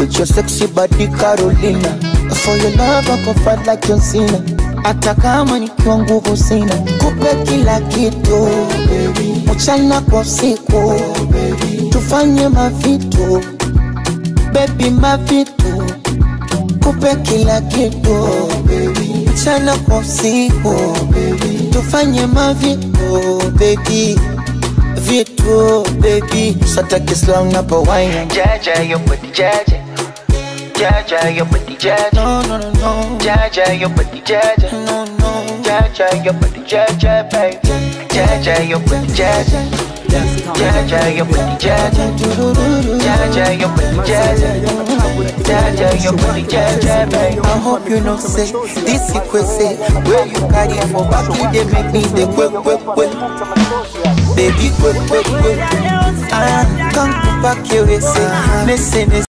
with your sexy body Carolina. For your love I go fight like John Cena. Hata kama nikiwa nguvu sina, kupe kila kitu mchana kwa usiku, tufanye mavitu baby, mavitu, kupe kila kitu mchana kwa usiku, tufanye mavitu baby, vitu baby. Sata kislang na pa wine, Jaja your body jaja, Jaja your body jaja, no no no no, Jaja your body jaja, no no, Jaja your body jaja, baby, Jaja your body jaja, Jaja your body jaja, Jaja your body jaja, Jaja your body jaja, baby. I hope you know say this sequence where you carry for back, they make me the quick baby, quick. Ah, come back here, say listen.